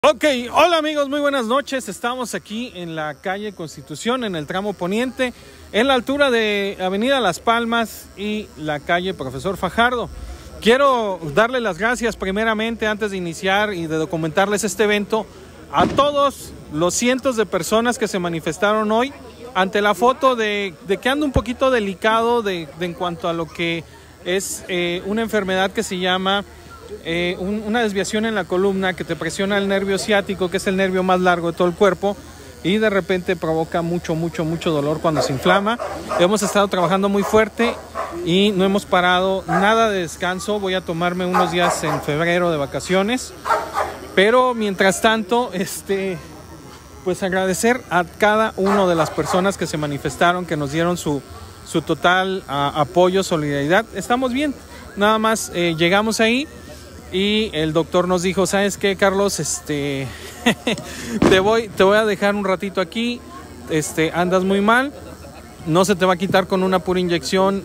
Ok, hola amigos, muy buenas noches. Estamos aquí en la calle Constitución, en el tramo poniente, en la altura de Avenida Las Palmas y la calle Profesor Fajardo. Quiero darle las gracias primeramente, antes de iniciar y de documentarles este evento, a todos los cientos de personas que se manifestaron hoy ante la foto de que ando un poquito delicado en cuanto a lo que es una enfermedad que se llama una desviación en la columna, que te presiona el nervio ciático, que es el nervio más largo de todo el cuerpo, y de repente provoca mucho dolor cuando se inflama. Hemos estado trabajando muy fuerte y no hemos parado nada de descanso. Voy a tomarme unos días en febrero de vacaciones, pero mientras tanto pues agradecer a cada una de las personas que se manifestaron, que nos dieron su total apoyo, solidaridad. Estamos bien, nada más llegamos ahí y el doctor nos dijo: ¿sabes qué, Carlos? te voy a dejar un ratito aquí, andas muy mal, no se te va a quitar con una pura inyección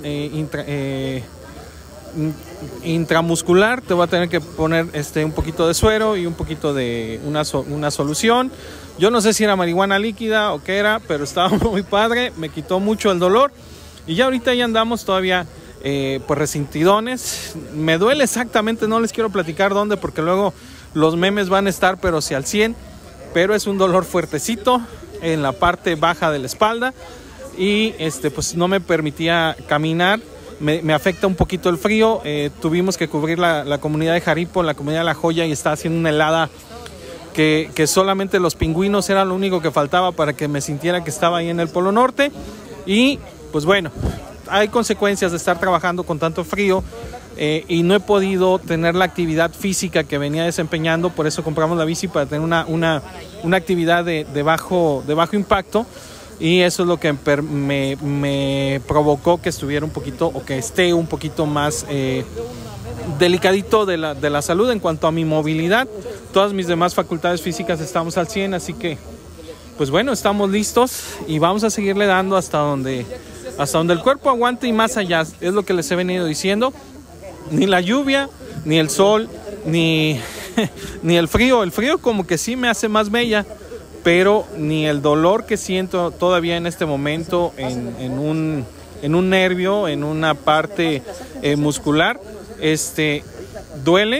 intramuscular, te voy a tener que poner un poquito de suero y un poquito de una solución. Yo no sé si era marihuana líquida o qué era, pero estaba muy padre, me quitó mucho el dolor y ya ahorita ya andamos todavía pues resentidones. Me duele exactamente, no les quiero platicar dónde porque luego los memes van a estar pero si al 100, pero es un dolor fuertecito en la parte baja de la espalda y pues no me permitía caminar. Me afecta un poquito el frío. Tuvimos que cubrir la comunidad de Jaripo, la comunidad de La Joya, y está haciendo una helada que solamente los pingüinos era lo único que faltaba para que me sintiera que estaba ahí en el Polo Norte. Y pues bueno, hay consecuencias de estar trabajando con tanto frío y no he podido tener la actividad física que venía desempeñando. Por eso compramos la bici, para tener una actividad de bajo impacto, y eso es lo que me provocó que estuviera un poquito, o que esté un poquito más delicadito de la salud en cuanto a mi movilidad. Todas mis demás facultades físicas estamos al 100, así que pues bueno, estamos listos y vamos a seguirle dando hasta donde el cuerpo aguante y más allá. Es lo que les he venido diciendo. Ni la lluvia, ni el sol, ni el frío. El frío como que sí me hace más bella, pero ni el dolor que siento todavía en este momento en un nervio, en una parte muscular, duele.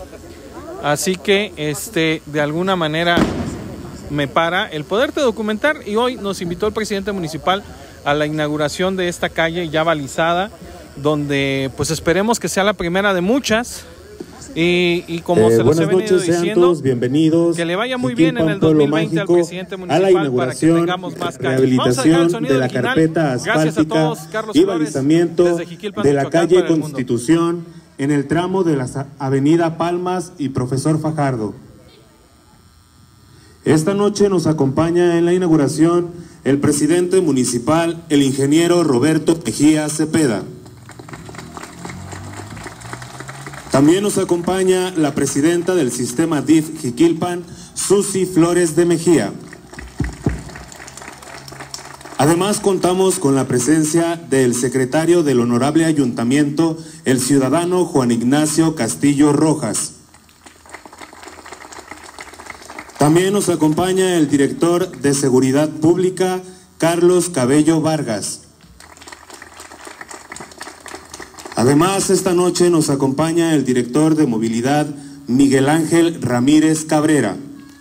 Así que de alguna manera me para el poderte documentar, y hoy nos invitó el presidente municipal a la inauguración de esta calle ya balizada, donde pues esperemos que sea la primera de muchas. Y como se los he venido diciendo, todos bienvenidos, que le vaya muy bien en el 2020 al presidente municipal, a la inauguración, para que tengamos más calles. Rehabilitación de la carpeta asfáltica y balizamiento de la calle Constitución en el tramo de la avenida Palmas y Profesor Fajardo. Esta noche nos acompaña en la inauguración el presidente municipal, el ingeniero Roberto Mejía Cepeda. También nos acompaña la presidenta del sistema DIF Jiquilpan, Susi Flores de Mejía. Además, contamos con la presencia del secretario del Honorable Ayuntamiento, el ciudadano Juan Ignacio Castillo Rojas. También nos acompaña el director de Seguridad Pública, Carlos Cabello Vargas. Además, esta noche nos acompaña el director de Movilidad, Miguel Ángel Ramírez Cabrera.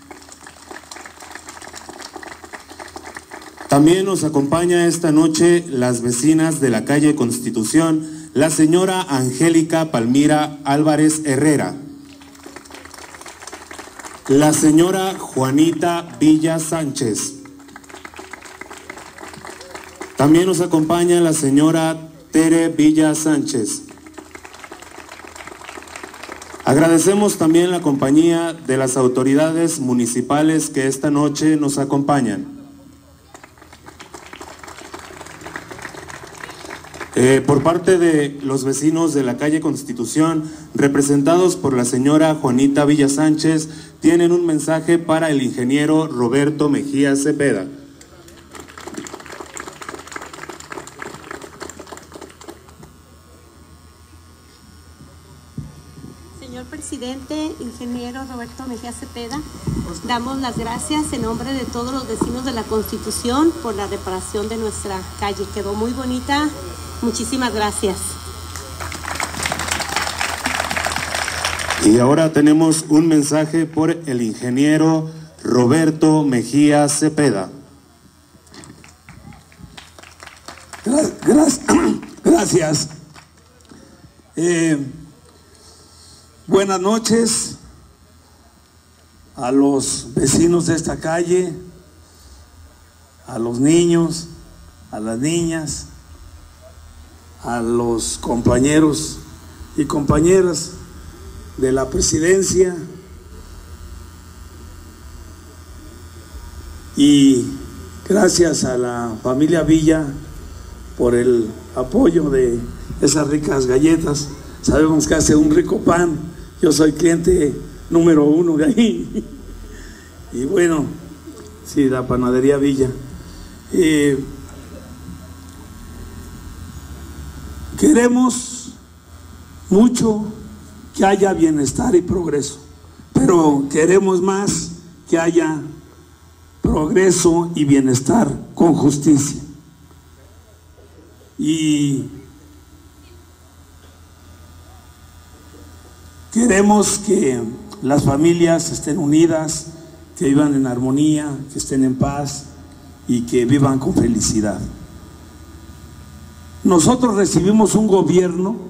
También nos acompaña esta noche las vecinas de la calle Constitución, la señora Angélica Palmira Álvarez Herrera, la señora Juanita Villa Sánchez. También nos acompaña la señora Tere Villa Sánchez. Agradecemos también la compañía de las autoridades municipales que esta noche nos acompañan. Por parte de los vecinos de la calle Constitución, representados por la señora Juanita Villa Sánchez, tienen un mensaje para el ingeniero Roberto Mejía Cepeda. Señor presidente, ingeniero Roberto Mejía Cepeda. Damos las gracias en nombre de todos los vecinos de la Constitución por la reparación de nuestra calle. Quedó muy bonita. Muchísimas gracias. Y ahora tenemos un mensaje por el ingeniero Roberto Mejía Cepeda. Gracias. Buenas noches a los vecinos de esta calle, a los niños, a las niñas, a los compañeros y compañeras de la presidencia y gracias a la familia Villa por el apoyo de esas ricas galletas. Sabemos que hace un rico pan. Yo soy cliente número 1 de ahí. Y bueno, sí, la panadería Villa. Queremos mucho que haya bienestar y progreso, pero queremos más que haya progreso y bienestar con justicia. Y queremos que las familias estén unidas, que vivan en armonía, que estén en paz y que vivan con felicidad. Nosotros recibimos un gobierno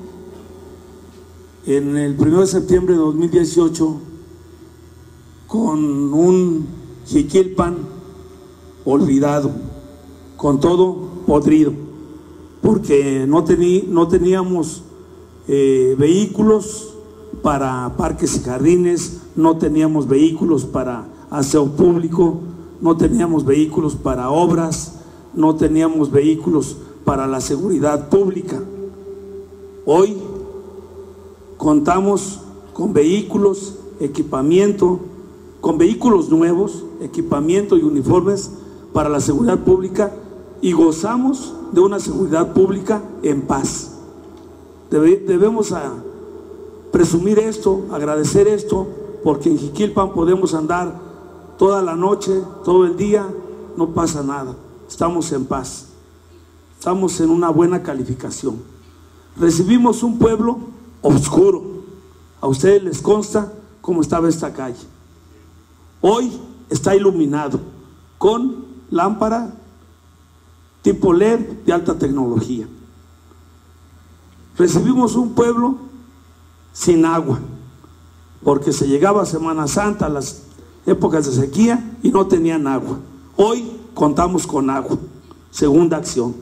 en el 1 de septiembre de 2018 con un Jiquilpan olvidado, con todo podrido, porque no teníamos vehículos para parques y jardines, no teníamos vehículos para aseo público, no teníamos vehículos para obras, no teníamos vehículos para la seguridad pública. Hoy contamos con vehículos, equipamiento, con vehículos nuevos, equipamiento y uniformes para la seguridad pública y gozamos de una seguridad pública en paz. Debemos presumir esto, agradecer esto, porque en Jiquilpan podemos andar toda la noche, todo el día, no pasa nada, estamos en paz, estamos en una buena calificación. Recibimos un pueblo oscuro, a ustedes les consta cómo estaba esta calle. Hoy está iluminado con lámpara tipo LED de alta tecnología. Recibimos un pueblo sin agua, porque se llegaba a Semana Santa, a las épocas de sequía y no tenían agua. Hoy contamos con agua, segunda acción.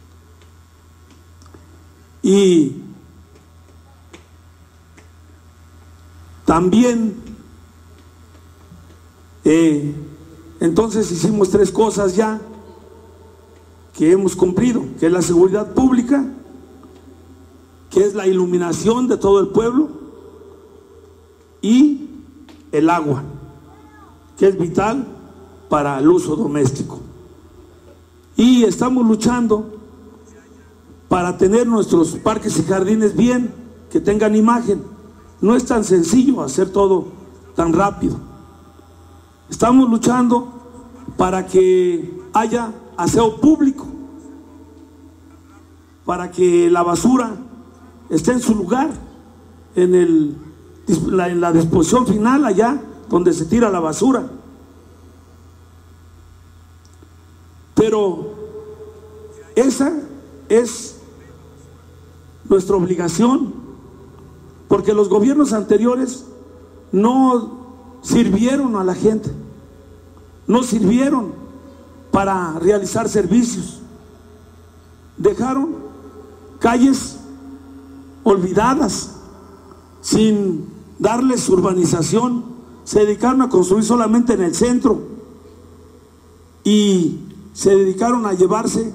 Y también entonces hicimos 3 cosas ya que hemos cumplido, que es la seguridad pública, que es la iluminación de todo el pueblo y el agua, que es vital para el uso doméstico. Y estamos luchando para tener nuestros parques y jardines bien, que tengan imagen. No es tan sencillo hacer todo tan rápido. Estamos luchando para que haya aseo público, para que la basura esté en su lugar, en la disposición final, allá donde se tira la basura. Pero esa es nuestra obligación, porque los gobiernos anteriores no sirvieron a la gente, no sirvieron para realizar servicios, dejaron calles olvidadas sin darles urbanización, se dedicaron a construir solamente en el centro y se dedicaron a llevarse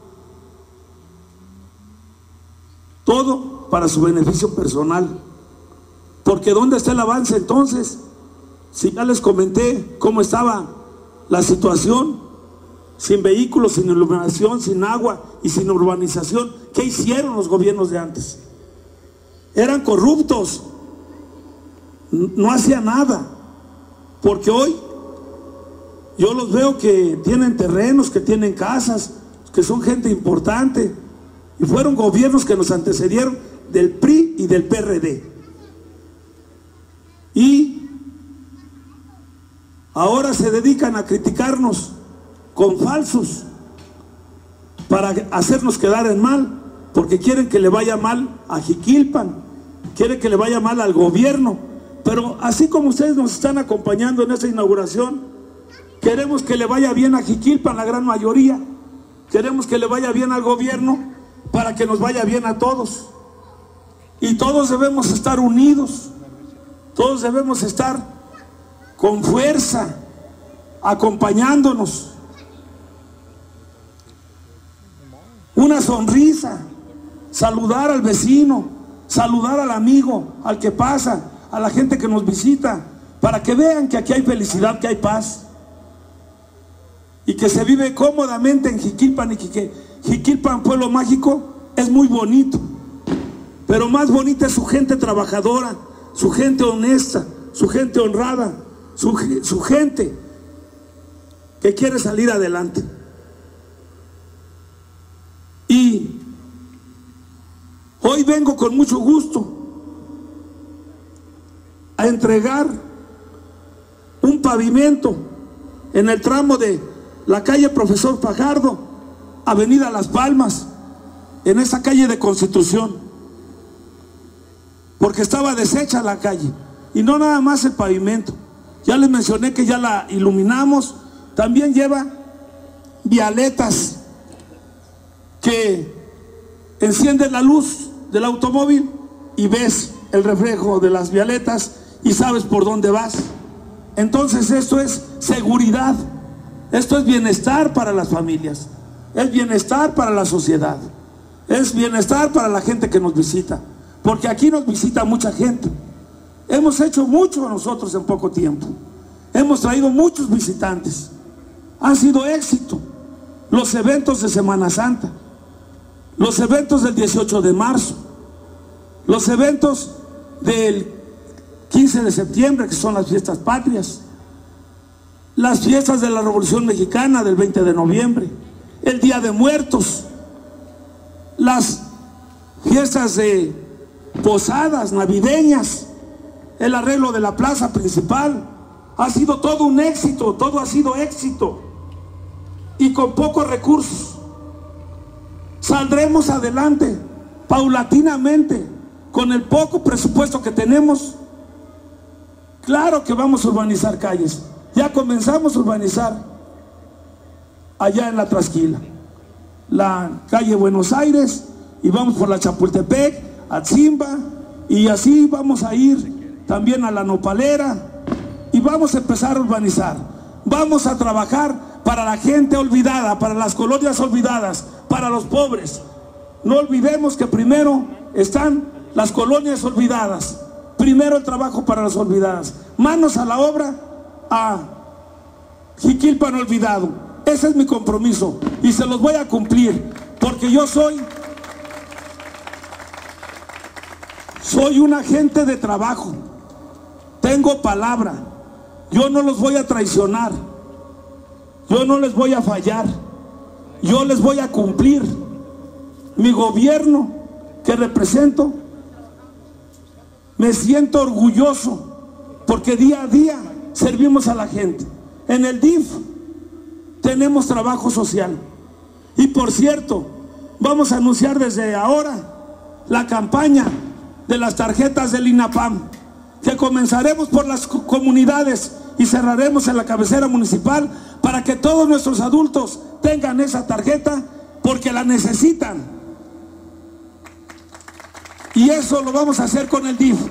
todo para su beneficio personal. Porque ¿dónde está el avance entonces? Si ya les comenté cómo estaba la situación, sin vehículos, sin iluminación, sin agua y sin urbanización. ¿Qué hicieron los gobiernos de antes? Eran corruptos, no hacía nada, porque hoy yo los veo que tienen terrenos, que tienen casas, que son gente importante, y fueron gobiernos que nos antecedieron del PRI y del PRD. Y ahora se dedican a criticarnos con falsos para hacernos quedar en mal, porque quieren que le vaya mal a Jiquilpan, quieren que le vaya mal al gobierno. Pero así como ustedes nos están acompañando en esta inauguración, queremos que le vaya bien a Jiquilpan, la gran mayoría. Queremos que le vaya bien al gobierno para que nos vaya bien a todos. Y todos debemos estar unidos, todos debemos estar con fuerza, acompañándonos. Una sonrisa, saludar al vecino, saludar al amigo, al que pasa, a la gente que nos visita, para que vean que aquí hay felicidad, que hay paz, y que se vive cómodamente en Jiquilpan, y que Jiquilpan, pueblo mágico, es muy bonito, pero más bonita es su gente trabajadora, su gente honesta, su gente honrada, su gente que quiere salir adelante. Y hoy vengo con mucho gusto a entregar un pavimento en el tramo de la calle Profesor Fajardo, Avenida Las Palmas, en esa calle de Constitución, porque estaba deshecha la calle. Y no nada más el pavimento, ya les mencioné que ya la iluminamos, también lleva vialetas que encienden la luz del automóvil y ves el reflejo de las vialetas y sabes por dónde vas. Entonces esto es seguridad, esto es bienestar para las familias, es bienestar para la sociedad, es bienestar para la gente que nos visita, porque aquí nos visita mucha gente. Hemos hecho mucho nosotros en poco tiempo, hemos traído muchos visitantes, han sido éxito los eventos de Semana Santa, los eventos del 18 de marzo, los eventos del 15 de septiembre, que son las fiestas patrias, las fiestas de la Revolución Mexicana del 20 de noviembre, el Día de Muertos, las fiestas de posadas navideñas, el arreglo de la plaza principal. Ha sido todo un éxito, todo ha sido éxito, y con pocos recursos saldremos adelante paulatinamente con el poco presupuesto que tenemos. Claro que vamos a urbanizar calles, ya comenzamos a urbanizar allá en la Trasquila, la calle Buenos Aires, y vamos por la Chapultepec, Atzimba, y así vamos a ir también a la Nopalera, y vamos a empezar a urbanizar. Vamos a trabajar para la gente olvidada, para las colonias olvidadas, para los pobres. No olvidemos que primero están las colonias olvidadas, primero el trabajo para las olvidadas. Manos a la obra a Jiquilpan olvidado. Ese es mi compromiso y se los voy a cumplir, porque yo soy un agente de trabajo, tengo palabra, yo no los voy a traicionar, yo no les voy a fallar, yo les voy a cumplir. Mi gobierno que represento, me siento orgulloso porque día a día servimos a la gente. En el DIF tenemos trabajo social, y por cierto, vamos a anunciar desde ahora la campaña de las tarjetas del INAPAM, que comenzaremos por las comunidades y cerraremos en la cabecera municipal para que todos nuestros adultos tengan esa tarjeta, porque la necesitan. Y eso lo vamos a hacer con el DIF.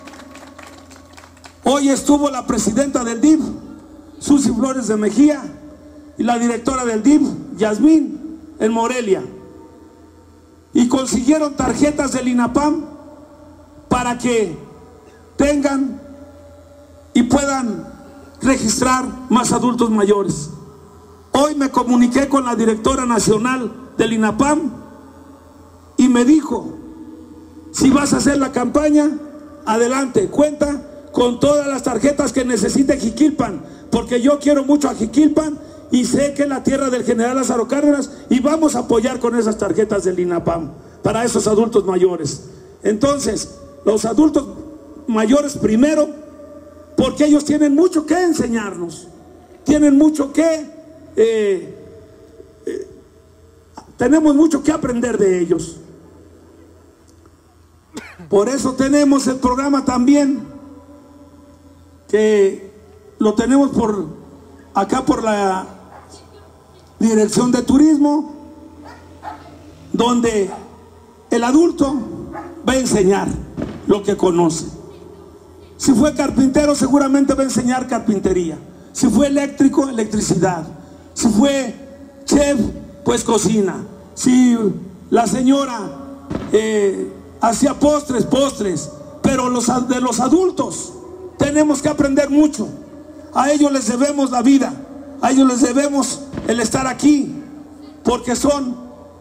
Hoy estuvo la presidenta del DIF, Susi Flores de Mejía, y la directora del DIF, Yasmín, en Morelia, y consiguieron tarjetas del INAPAM para que tengan y puedan registrar más adultos mayores. Hoy me comuniqué con la directora nacional del INAPAM y me dijo: si vas a hacer la campaña, adelante, cuenta con todas las tarjetas que necesite Jiquilpan, porque yo quiero mucho a Jiquilpan y sé que es la tierra del general Lázaro Cárdenas, y vamos a apoyar con esas tarjetas del INAPAM para esos adultos mayores. Entonces, los adultos mayores primero, porque ellos tienen mucho que enseñarnos, tienen mucho que tenemos mucho que aprender de ellos. Por eso tenemos el programa también, que lo tenemos por acá por la Dirección de Turismo, donde el adulto va a enseñar lo que conoce. Si fue carpintero, seguramente va a enseñar carpintería. Si fue eléctrico, electricidad. Si fue chef, pues cocina. Si la señora hacía postres, postres. Pero de los adultos tenemos que aprender mucho. A ellos les debemos la vida, a ellos les debemos el estar aquí, porque son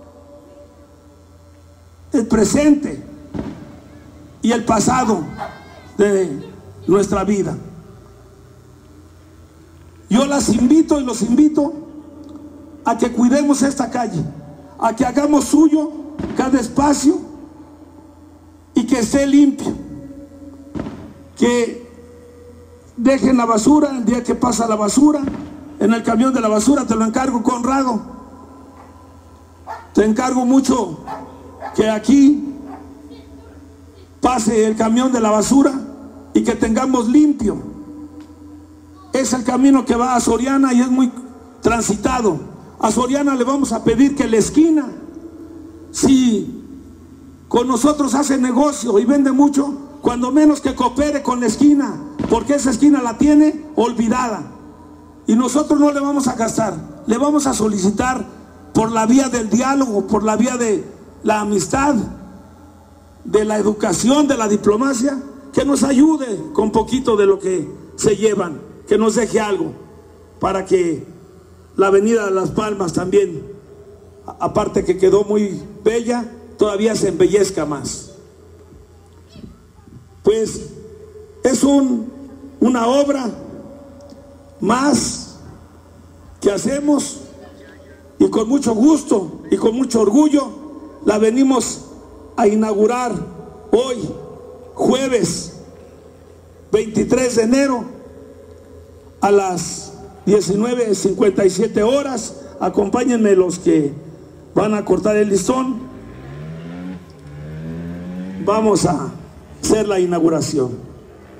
el presente y el pasado de nuestra vida. Yo las invito y los invito a que cuidemos esta calle, a que hagamos suyo cada espacio y que esté limpio, que dejen la basura el día que pasa la basura en el camión de la basura. Te lo encargo, Conrado, te encargo mucho que aquí pase el camión de la basura y que tengamos limpio. Es el camino que va a Soriana y es muy transitado. A Soriana le vamos a pedir que la esquina, si con nosotros hace negocio y vende mucho, cuando menos que coopere con la esquina, porque esa esquina la tiene olvidada y nosotros no le vamos a gastar, le vamos a solicitar por la vía del diálogo, por la vía de la amistad, de la educación, de la diplomacia, que nos ayude con poquito de lo que se llevan, que nos deje algo para que la avenida de Las Palmas también, aparte que quedó muy bella, todavía se embellezca más. Pues es una obra más que hacemos y con mucho gusto y con mucho orgullo la venimos a inaugurar hoy, jueves 23 de enero a las 19:57 horas. Acompáñenme los que van a cortar el listón. Vamos a hacer la inauguración.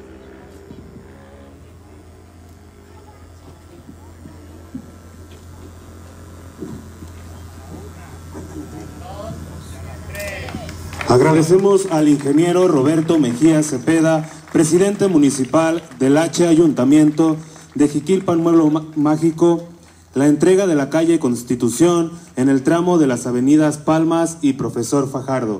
Agradecemos al ingeniero Roberto Mejía Cepeda, presidente municipal del H Ayuntamiento de Jiquilpan, Pueblo Mágico, la entrega de la calle Constitución en el tramo de las avenidas Palmas y Profesor Fajardo.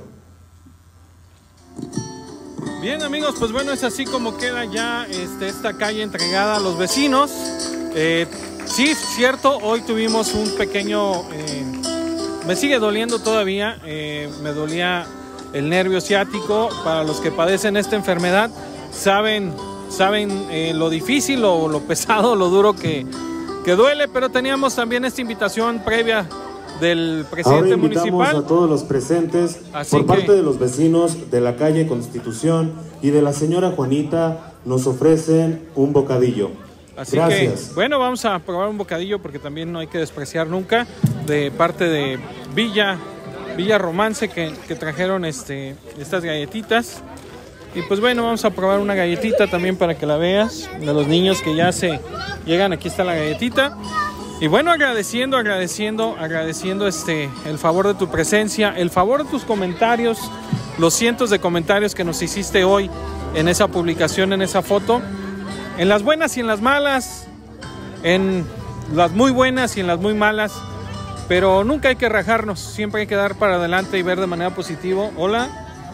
Bien, amigos, pues bueno, es así como queda ya esta calle entregada a los vecinos. Sí, cierto, hoy tuvimos un pequeño... me sigue doliendo todavía, me dolía el nervio ciático. Para los que padecen esta enfermedad, saben lo difícil o lo pesado, lo duro que duele, pero teníamos también esta invitación previa del presidente municipal. Ahora invitamos a todos los presentes por parte de los vecinos de la calle Constitución y de la señora Juanita, nos ofrecen un bocadillo. Así Gracias. que, bueno, vamos a probar un bocadillo porque también no hay que despreciar nunca, de parte de Villa Romance, que trajeron estas galletitas. Y pues bueno, vamos a probar una galletita también para que la veas, de los niños que ya se llegan. Aquí está la galletita. Y bueno, agradeciendo el favor de tu presencia, el favor de tus comentarios, los cientos de comentarios que nos hiciste hoy en esa publicación, en esa foto, en las buenas y en las malas, en las muy buenas y en las muy malas, pero nunca hay que rajarnos, siempre hay que dar para adelante y ver de manera positiva. Hola.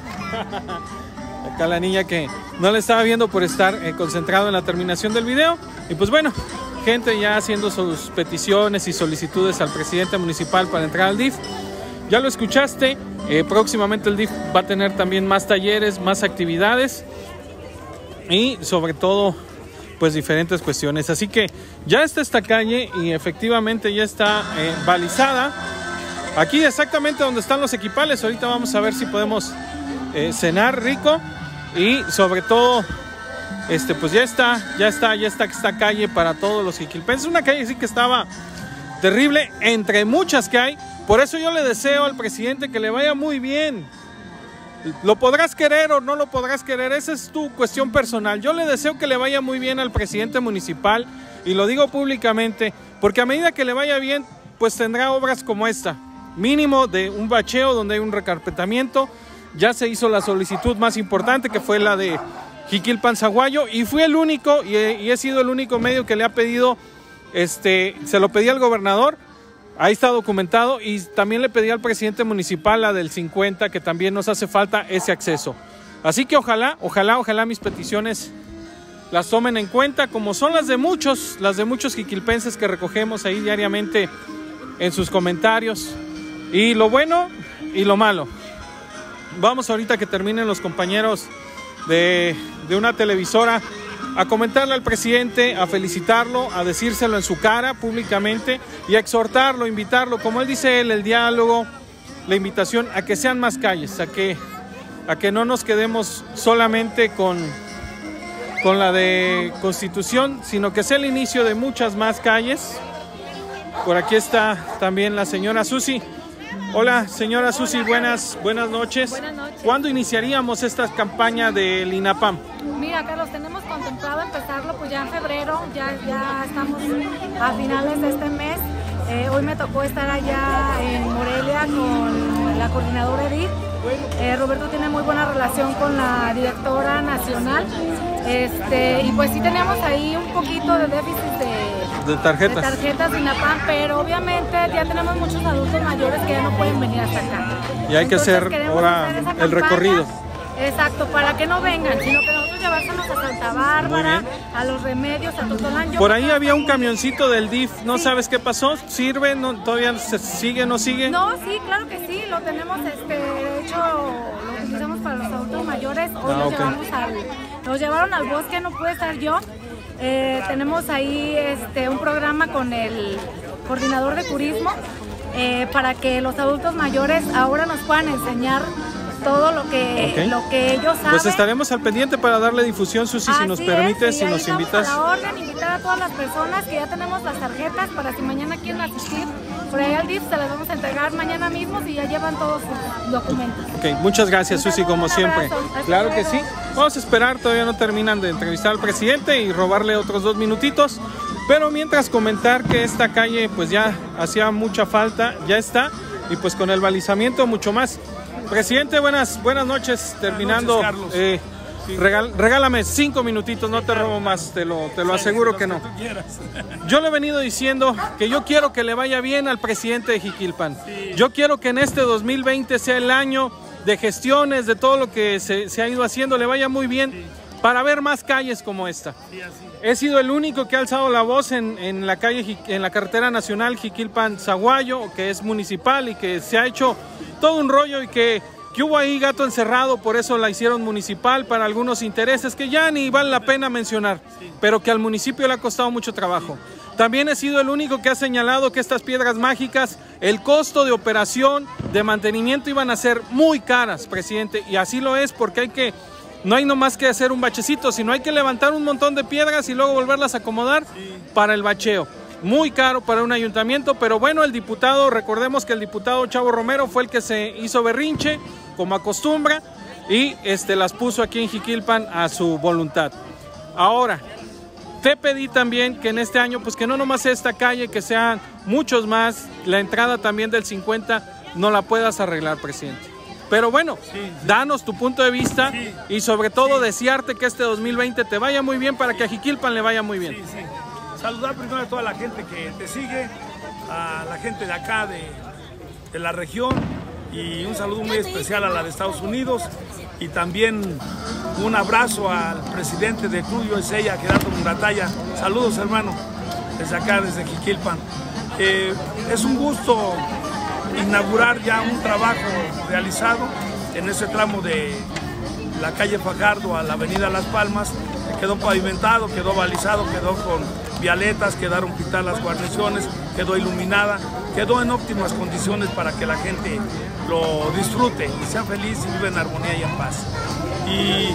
Acá la niña que no la estaba viendo por estar concentrado en la terminación del video. Y pues bueno, gente ya haciendo sus peticiones y solicitudes al presidente municipal para entrar al DIF. Ya lo y sobre todo pues diferentes cuestiones. Así que ya está esta calle y efectivamente ya está balizada. Aquí exactamente donde están los equipales. Ahorita vamos a ver si podemos cenar rico. Y sobre todo pues ya está esta calle para todos los jiquilpenses. Una calle sí que estaba terrible, entre muchas que hay. Por eso yo le deseo al presidente que le vaya muy bien. Lo podrás querer o no lo podrás querer, esa es tu cuestión personal. Yo le deseo que le vaya muy bien al presidente municipal y lo digo públicamente, porque a medida que le vaya bien, pues tendrá obras como esta, mínimo de un bacheo donde hay un recarpetamiento. Ya se hizo la solicitud más importante, que fue la de Jiquilpan Zaguayo, y fui el único y he sido el único medio que le ha pedido, se lo pedí al gobernador. Ahí está documentado, y también le pedí al presidente municipal, la del 50, que también nos hace falta ese acceso. Así que ojalá mis peticiones las tomen en cuenta, como son las de muchos jiquilpenses que recogemos ahí diariamente en sus comentarios. Y lo bueno y lo malo. Vamos ahorita que terminen los compañeros de una televisora a comentarle al presidente, a felicitarlo, a decírselo en su cara públicamente y a exhortarlo, invitarlo, como él dice el diálogo, la invitación a que sean más calles, a que no nos quedemos solamente con la de Constitución, sino que sea el inicio de muchas más calles. Por aquí está también la señora Susi. Hola, señora Susi, buenas noches. Buenas noches. ¿Cuándo iniciaríamos esta campaña del INAPAM? Mira, Carlos, tenemos contemplado empezarlo pues ya en febrero, ya estamos a finales de este mes. Hoy me tocó estar allá en Morelia con la coordinadora Edith. Roberto tiene muy buena relación con la directora nacional. Y pues sí teníamos ahí un poquito de déficit de tarjetas de INAPAM, pero obviamente ya tenemos muchos adultos mayores que ya no pueden venir hasta acá. Y hay que hacer ahora el recorrido. Exacto, para que no vengan, sino que nosotros llevárselos a Santa Bárbara, a Los Remedios, a Totolán. Por ahí había un camioncito del DIF, ¿no sí sabes qué pasó? ¿Sirve? ¿No, todavía sigue? ¿No sigue? No, sí, claro que sí, lo tenemos, de hecho, lo utilizamos para los adultos mayores. Hoy nos llevaron al bosque, no pude estar yo. Tenemos ahí un programa con el coordinador de turismo para que los adultos mayores ahora nos puedan enseñar todo lo que ellos saben. Pues estaremos al pendiente para darle difusión, Susi, si nos permites, si nos invitas. A la orden, invitar a todas las personas que ya tenemos las tarjetas para si mañana quieren asistir por ahí al DIF, se las vamos a entregar mañana mismo si ya llevan todos sus documentos. Ok, muchas gracias, Susi, como siempre. Claro que sí. Vamos a esperar, todavía no terminan de entrevistar al presidente y robarle otros 2 minutitos. Pero mientras comentar que esta calle pues ya hacía mucha falta, ya está, y pues con el balizamiento mucho más. Presidente, buenas noches. Terminando, buenas noches, regálame 5 minutitos, no te robo más, te lo aseguro que no. Yo le he venido diciendo que yo quiero que le vaya bien al presidente de Jiquilpan. Yo quiero que en este 2020 sea el año de gestiones, de todo lo que se ha ido haciendo, le vaya muy bien para ver más calles como esta. He sido el único que ha alzado la voz en la calle, en la carretera nacional Jiquilpan Zaguayo, que es municipal y que se ha hecho todo un rollo y que hubo ahí gato encerrado, por eso la hicieron municipal para algunos intereses que ya ni vale la pena mencionar, pero que al municipio le ha costado mucho trabajo. También he sido el único que ha señalado que estas piedras mágicas, el costo de operación, de mantenimiento iban a ser muy caras, presidente, y así lo es porque no hay nomás que hacer un bachecito, sino hay que levantar un montón de piedras y luego volverlas a acomodar para el bacheo. Muy caro para un ayuntamiento, pero bueno, el diputado, recordemos que el diputado Chavo Romero fue el que se hizo berrinche, como acostumbra, y las puso aquí en Jiquilpan a su voluntad. Ahora, te pedí también que en este año, pues que no nomás sea esta calle, que sean muchos más, la entrada también del 50, no la puedas arreglar, presidente. Pero bueno, danos tu punto de vista y sobre todo desearte que este 2020 te vaya muy bien para que a Jiquilpan le vaya muy bien. Saludar primero a toda la gente que te sigue, a la gente de acá, de la región, y un saludo muy especial a la de Estados Unidos, y también un abrazo al presidente de Club USA, Gerardo Muratalla. Saludos, hermano, desde acá, desde Jiquilpan. Es un gusto inaugurar ya un trabajo realizado en ese tramo de la calle Fajardo a la avenida Las Palmas, quedó pavimentado, quedó balizado, quedó con vialetas, quedaron pintadas las guarniciones, quedó iluminada, quedó en óptimas condiciones para que la gente lo disfrute y sea feliz y viva en armonía y en paz. Y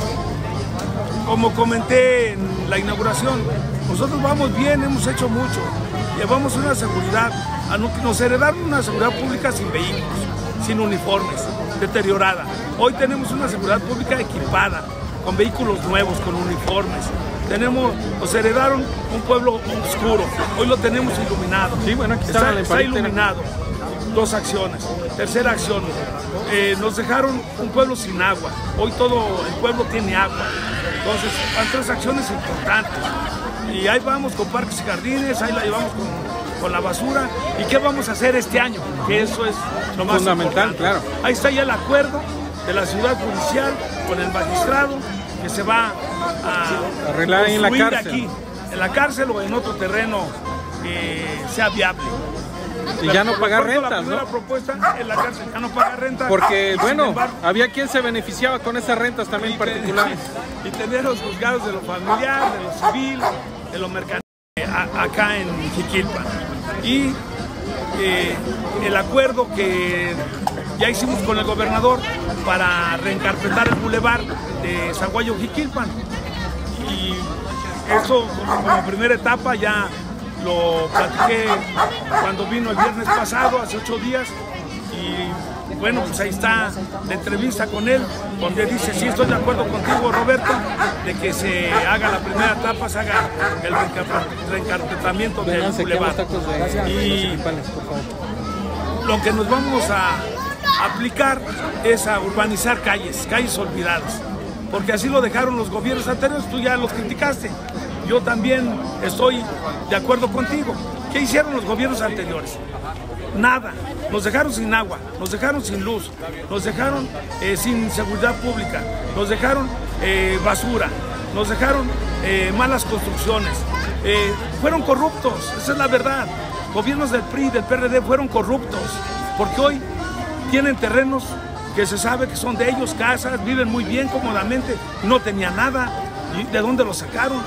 como comenté en la inauguración, nosotros vamos bien, hemos hecho mucho, llevamos una seguridad, nos heredaron una seguridad pública sin vehículos, sin uniformes, deteriorada. Hoy tenemos una seguridad pública equipada, con vehículos nuevos, con uniformes. Nos heredaron un pueblo oscuro, hoy lo tenemos iluminado. Sí, bueno, aquí está iluminado. 2 acciones. Tercera acción, nos dejaron un pueblo sin agua, hoy todo el pueblo tiene agua. Entonces, van 3 acciones importantes. Y ahí vamos con parques y jardines, ahí la llevamos con la basura. ¿Y qué vamos a hacer este año? Que eso es lo más fundamental, importante. Claro. Ahí está ya el acuerdo de la ciudad judicial con el magistrado que se va a arreglar ahí en la cárcel. Aquí, en la cárcel o en otro terreno que sea viable. Y ya no pagar rentas, la primera propuesta en la cárcel, ya no pagar renta. Porque, bueno, embargo, había quien se beneficiaba con esas rentas también particulares. Y tener los juzgados de lo familiar, de lo civil, de lo mercantil, acá en Jiquilpan. Y el acuerdo que ya hicimos con el gobernador para reencarpetar el bulevar de Zaguayo-Jiquilpan. Y eso como primera etapa ya lo platiqué cuando vino el viernes pasado, hace 8 días, y bueno, pues ahí está la entrevista con él, donde dice, sí, estoy de acuerdo contigo, Roberto, de que se haga la primera etapa, se haga el reencarpetamiento del bulevar. Y lo que nos vamos a aplicar es a urbanizar calles olvidadas, porque así lo dejaron los gobiernos anteriores, tú ya los criticaste. Yo también estoy de acuerdo contigo. ¿Qué hicieron los gobiernos anteriores? Nada. Nos dejaron sin agua, nos dejaron sin luz, nos dejaron sin seguridad pública, nos dejaron basura, nos dejaron malas construcciones. Fueron corruptos, esa es la verdad. Gobiernos del PRI, del PRD fueron corruptos, porque hoy tienen terrenos que se sabe que son de ellos, casas, viven muy bien, cómodamente, no tenían nada. ¿Y de dónde los sacaron?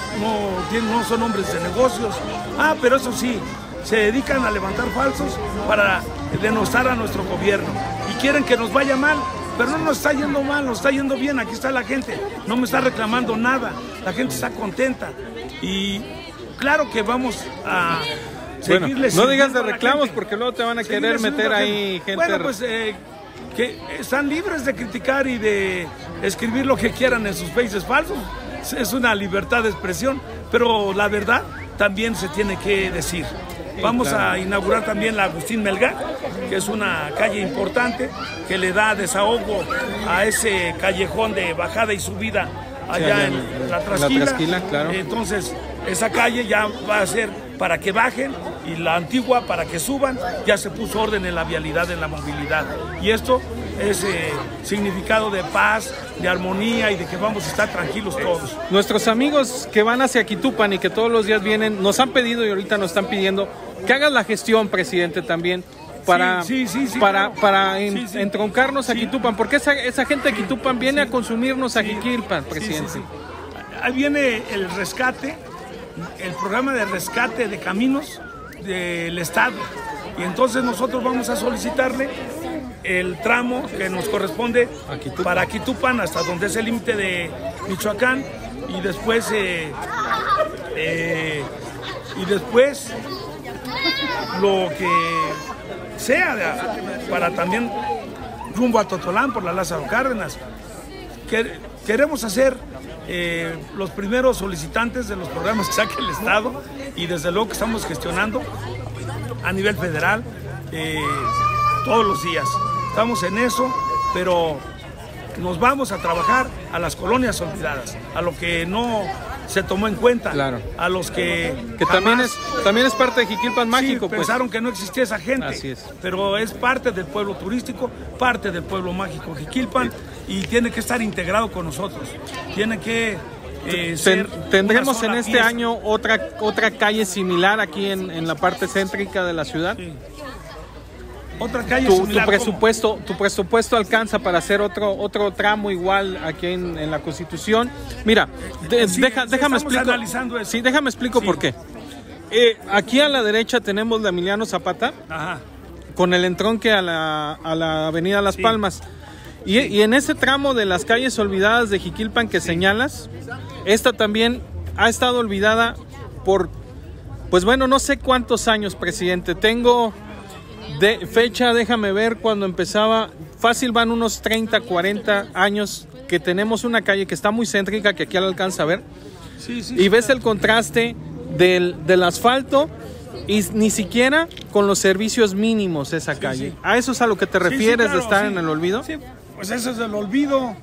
No son hombres de negocios. Pero eso sí, se dedican a levantar falsos para denostar a nuestro gobierno y quieren que nos vaya mal, pero no nos está yendo mal, nos está yendo bien. Aquí está la gente, no me está reclamando nada, la gente está contenta y claro que vamos a seguirles. Bueno, no digas de reclamos porque luego te van a querer meter ahí gente. Bueno, pues que están libres de criticar y de escribir lo que quieran en sus faces falsos. Es una libertad de expresión, pero la verdad también se tiene que decir. Vamos a inaugurar también la Agustín Melgar, que es una calle importante que le da desahogo a ese callejón de bajada y subida allá en la Trasquila. Claro. Entonces, esa calle ya va a ser para que bajen y la antigua para que suban. Ya se puso orden en la vialidad, en la movilidad. Y esto es significado de paz, de armonía y de que vamos a estar tranquilos todos. Nuestros amigos que van hacia Aquitupan y que todos los días vienen, nos han pedido y ahorita nos están pidiendo que hagas la gestión, presidente, también para entroncarnos a Aquitupan, porque esa gente de Aquitupan viene a consumirnos a Jiquilpan, presidente. Ahí viene el rescate, el programa de rescate de caminos del Estado, y entonces nosotros vamos a solicitarle el tramo que nos corresponde para Aquitupan hasta donde es el límite de Michoacán y después lo que sea para también rumbo a Totolán por la Lázaro Cárdenas. Queremos hacer los primeros solicitantes de los programas que saque el Estado y desde luego que estamos gestionando a nivel federal todos los días. Estamos en eso, pero nos vamos a trabajar a las colonias olvidadas, a lo que no se tomó en cuenta, claro, a los que también es parte de Jiquilpan mágico. Sí, pensaron que no existía esa gente, así es, pero es parte del pueblo turístico, parte del pueblo mágico Jiquilpan y tiene que estar integrado con nosotros, tiene que tendremos en este año otra calle similar aquí en la parte céntrica de la ciudad. Sí. Otra calle tu similar, presupuesto alcanza para hacer otro tramo igual aquí en la Constitución. Mira, déjame explico. Sí, déjame explico por qué. Aquí a la derecha tenemos la Emiliano Zapata, ajá, con el entronque a la avenida Las Palmas. Y en ese tramo de las calles olvidadas de Jiquilpan que señalas, esta también ha estado olvidada por, pues bueno, no sé cuántos años, presidente. Tengo de fecha, déjame ver cuando empezaba, fácil van unos 30, 40 años que tenemos una calle que está muy céntrica, que aquí la alcanza a ver. Y ves el contraste del asfalto y ni siquiera con los servicios mínimos esa calle. Sí. ¿A eso es a lo que te refieres, claro, de estar en el olvido? Sí, pues eso es el olvido.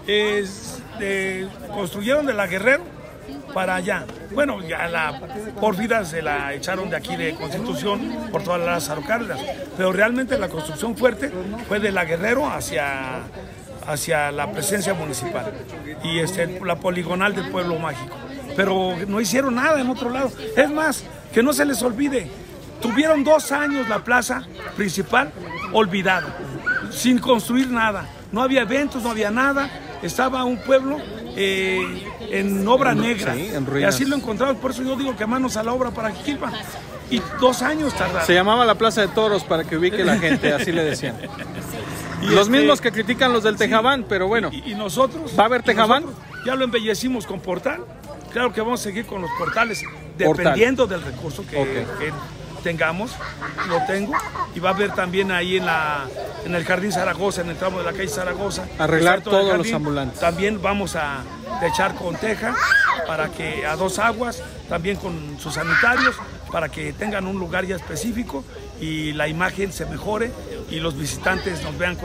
Construyeron de la Guerrero para allá. Bueno, ya la Pórfida se la echaron de aquí de Constitución por todas las Lázaro Cárdenas, pero realmente la construcción fuerte fue de la Guerrero hacia la presencia municipal y la poligonal del Pueblo Mágico. Pero no hicieron nada en otro lado. Es más, que no se les olvide, tuvieron 2 años la plaza principal olvidada, sin construir nada. No había eventos, no había nada. Estaba un pueblo en obra negra. Sí, en ruinas. Y así lo encontramos. Por eso yo digo que manos a la obra para Jiquilpan. Y 2 años tardaron. Se llamaba la Plaza de Toros para que ubique la gente, así le decían. Y los mismos que critican los del Tejabán, pero bueno. Y nosotros. ¿Va a haber Tejabán? Ya lo embellecimos con portal. Claro que vamos a seguir con los portales, dependiendo del recurso que tengamos, lo tengo, y va a haber también ahí en el Jardín Zaragoza, en el tramo de la calle Zaragoza. Arreglar todos los ambulantes. También vamos a techar con teja, para que a 2 aguas, también con sus sanitarios, para que tengan un lugar ya específico y la imagen se mejore y los visitantes nos vean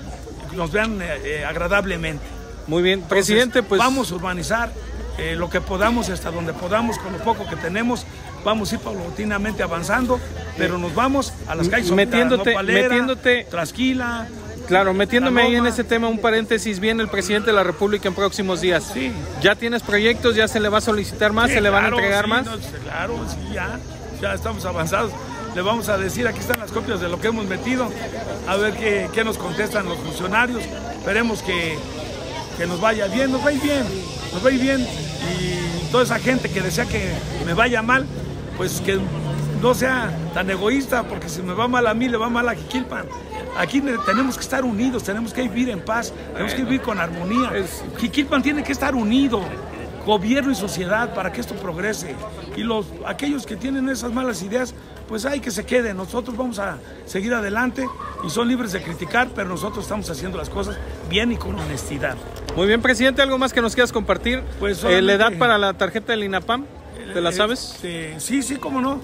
agradablemente. Muy bien, presidente. Entonces, pues vamos a urbanizar lo que podamos y hasta donde podamos con lo poco que tenemos. Vamos a ir paulatinamente avanzando, pero nos vamos a las calles metiéndote Trasquila. Claro, metiéndome ahí en ese tema, un paréntesis, viene el presidente de la República en próximos días. Sí. ¿Ya tienes proyectos? ¿Ya se le va a solicitar más? Sí, ¿se le van a entregar más? Claro, sí, ya estamos avanzados. Le vamos a decir, aquí están las copias de lo que hemos metido, a ver qué nos contestan los funcionarios. Esperemos que nos vaya bien, nos va a ir bien. Y toda esa gente que desea que me vaya mal, pues que no sea tan egoísta, porque si me va mal a mí, le va mal a Jiquilpan. Aquí tenemos que estar unidos, tenemos que vivir en paz, tenemos que vivir con armonía. Jiquilpan tiene que estar unido, gobierno y sociedad, para que esto progrese. Y aquellos que tienen esas malas ideas, pues hay que se queden. Nosotros vamos a seguir adelante y son libres de criticar, pero nosotros estamos haciendo las cosas bien y con honestidad. Muy bien, presidente, ¿algo más que nos quieras compartir? Pues ¿la edad para la tarjeta del INAPAM? ¿Te la sabes? Sí, cómo no.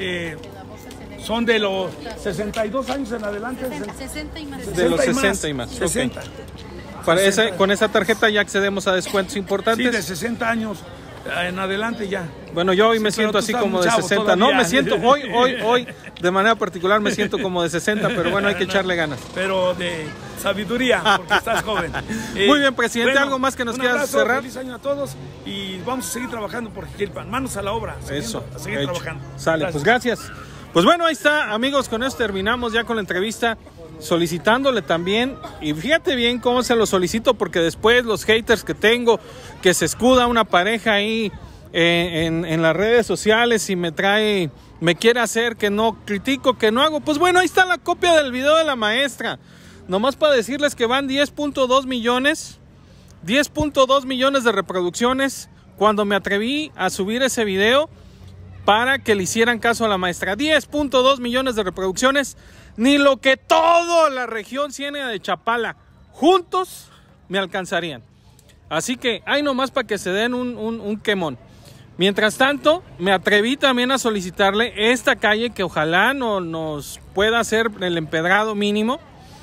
Son de los 62 años en adelante. 60 y más. De los 60 y más. 60. Okay. Con esa tarjeta ya accedemos a descuentos importantes. Sí, de 60 años en adelante ya. Bueno, yo hoy me siento así como de 60. Todavía. No, me siento, hoy, de manera particular me siento como de 60, pero bueno, hay que echarle ganas. Pero de sabiduría, porque estás joven. Muy bien, presidente, bueno, ¿algo más que nos quieras cerrar? Feliz año a todos y vamos a seguir trabajando por Jiquilpan. Manos a la obra. A seguir trabajando. Sale, gracias. Pues gracias. Pues bueno, ahí está, amigos, con esto terminamos ya con la entrevista, solicitándole también, y fíjate bien cómo se lo solicito, porque después los haters que tengo, que se escuda una pareja ahí en las redes sociales y me quiere hacer que no critico, que no hago, pues bueno, ahí está la copia del video de la maestra, nomás para decirles que van 10.2 millones de reproducciones, cuando me atreví a subir ese video, para que le hicieran caso a la maestra. 10.2 millones de reproducciones, ni lo que toda la región Ciénega de Chapala juntos me alcanzarían. Así que hay nomás para que se den un quemón. Mientras tanto, me atreví también a solicitarle esta calle, que ojalá nos pueda hacer el empedrado mínimo,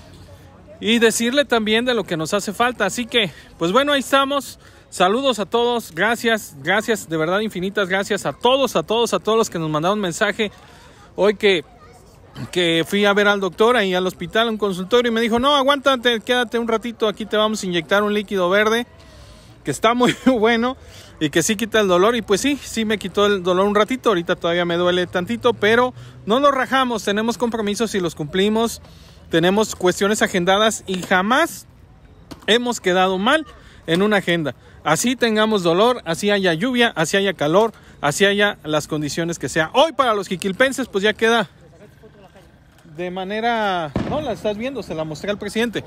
y decirle también de lo que nos hace falta. Así que, pues bueno, ahí estamos. Saludos a todos, gracias, de verdad infinitas gracias a todos los que nos mandaron mensaje hoy que fui a ver al doctor ahí al hospital, a un consultorio, y me dijo, no, aguántate, quédate un ratito, aquí te vamos a inyectar un líquido verde, que está muy bueno. y que sí quita el dolor. Y pues sí me quitó el dolor un ratito, ahorita todavía me duele tantito, pero no nos rajamos, tenemos compromisos y los cumplimos, tenemos cuestiones agendadas y jamás hemos quedado mal en una agenda. Así tengamos dolor, así haya lluvia, así haya calor, así haya las condiciones que sea. Hoy para los jiquilpenses pues ya queda de manera... No, la estás viendo, se la mostré al presidente.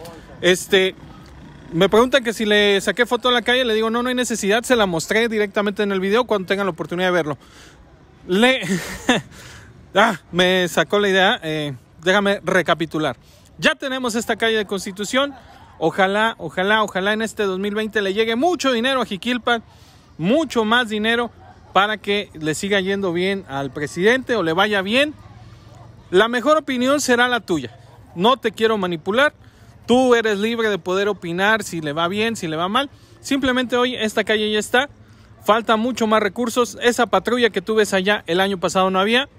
Me preguntan que si le saqué foto a la calle, le digo no hay necesidad, se la mostré directamente en el video cuando tengan la oportunidad de verlo. Me sacó la idea, déjame recapitular. Ya tenemos esta calle de Constitución. Ojalá en este 2020 le llegue mucho dinero a Jiquilpan, mucho más dinero para que le siga yendo bien al presidente o le vaya bien. La mejor opinión será la tuya. No te quiero manipular. Tú eres libre de poder opinar si le va bien, si le va mal. Simplemente hoy esta calle ya está. Falta mucho más recursos. Esa patrulla que tú ves allá el año pasado no había.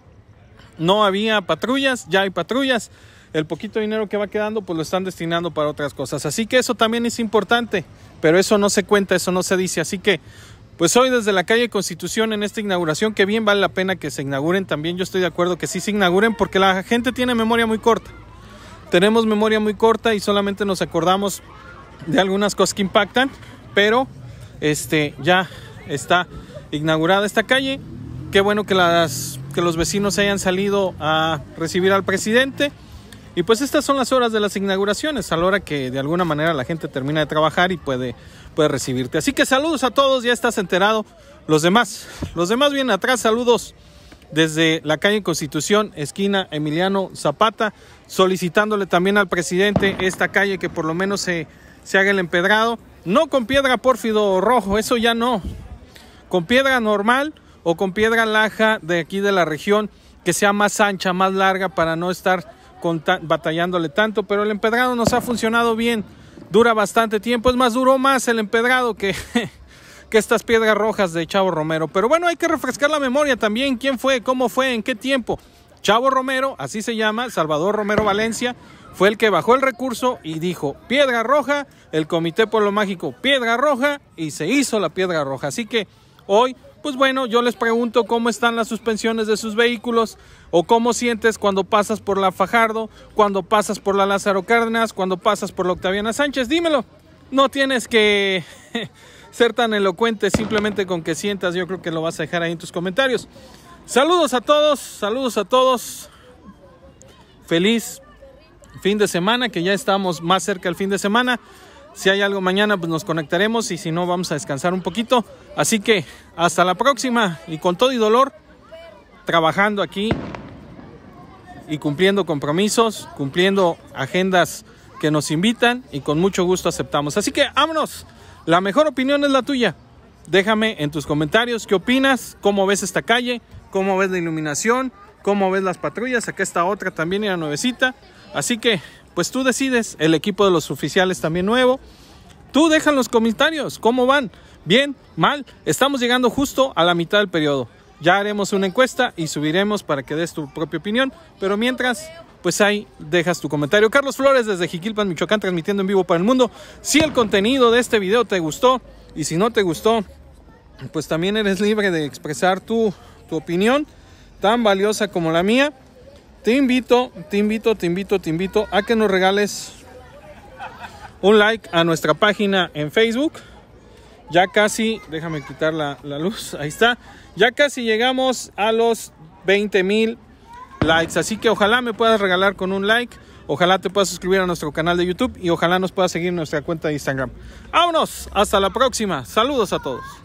No había patrullas, ya hay patrullas. El poquito dinero que va quedando pues lo están destinando para otras cosas. Así que eso también es importante, pero eso no se cuenta, eso no se dice. Así que pues hoy desde la calle Constitución en esta inauguración, que bien vale la pena que se inauguren también. Yo estoy de acuerdo que sí se inauguren porque la gente tiene memoria muy corta. Tenemos memoria muy corta y solamente nos acordamos de algunas cosas que impactan, pero ya está inaugurada esta calle. Qué bueno que los vecinos hayan salido a recibir al presidente. Y pues estas son las horas de las inauguraciones, a la hora que de alguna manera la gente termina de trabajar y puede recibirte. Así que saludos a todos, ya estás enterado. Los demás vienen atrás, saludos desde la calle Constitución, esquina Emiliano Zapata, solicitándole también al presidente esta calle que por lo menos se haga el empedrado. No con piedra pórfido rojo, eso ya no. Con piedra normal o con piedra laja de aquí de la región, que sea más ancha, más larga para no estar batallándole tanto, pero el empedrado nos ha funcionado bien, dura bastante tiempo, es más, duró más el empedrado que estas piedras rojas de Chavo Romero. Pero bueno, hay que refrescar la memoria también, quién fue, cómo fue, en qué tiempo. Chavo Romero, así se llama, Salvador Romero Valencia, fue el que bajó el recurso y dijo piedra roja, el Comité Pueblo Mágico piedra roja, y se hizo la piedra roja. Así que hoy, pues bueno, yo les pregunto cómo están las suspensiones de sus vehículos, o cómo sientes cuando pasas por la Fajardo, cuando pasas por la Lázaro Cárdenas, cuando pasas por la Octaviana Sánchez. Dímelo, no tienes que ser tan elocuente, simplemente con que sientas, yo creo que lo vas a dejar ahí en tus comentarios. Saludos a todos, feliz fin de semana, que ya estamos más cerca del fin de semana. Si hay algo mañana, pues nos conectaremos, y si no, vamos a descansar un poquito. Así que hasta la próxima, y con todo y dolor, trabajando aquí y cumpliendo compromisos, cumpliendo agendas que nos invitan, y con mucho gusto aceptamos. Así que vámonos, la mejor opinión es la tuya. Déjame en tus comentarios qué opinas, cómo ves esta calle, cómo ves la iluminación, cómo ves las patrullas. Acá está otra también, era nuevecita. Así que pues tú decides, el equipo de los oficiales también nuevo. Tú deja en los comentarios cómo van, bien, mal. Estamos llegando justo a la mitad del periodo. Ya haremos una encuesta y subiremos para que des tu propia opinión. Pero mientras, pues ahí dejas tu comentario. Carlos Flores desde Jiquilpan, Michoacán, transmitiendo en vivo para el mundo. Si el contenido de este video te gustó, y si no te gustó, pues también eres libre de expresar tu opinión, tan valiosa como la mía. Te invito a que nos regales un like a nuestra página en Facebook. Ya casi, déjame quitar la luz, ahí está. Ya casi llegamos a los 20,000 likes, así que ojalá me puedas regalar con un like. Ojalá te puedas suscribir a nuestro canal de YouTube, y ojalá nos puedas seguir en nuestra cuenta de Instagram. ¡Vámonos! Hasta la próxima. Saludos a todos.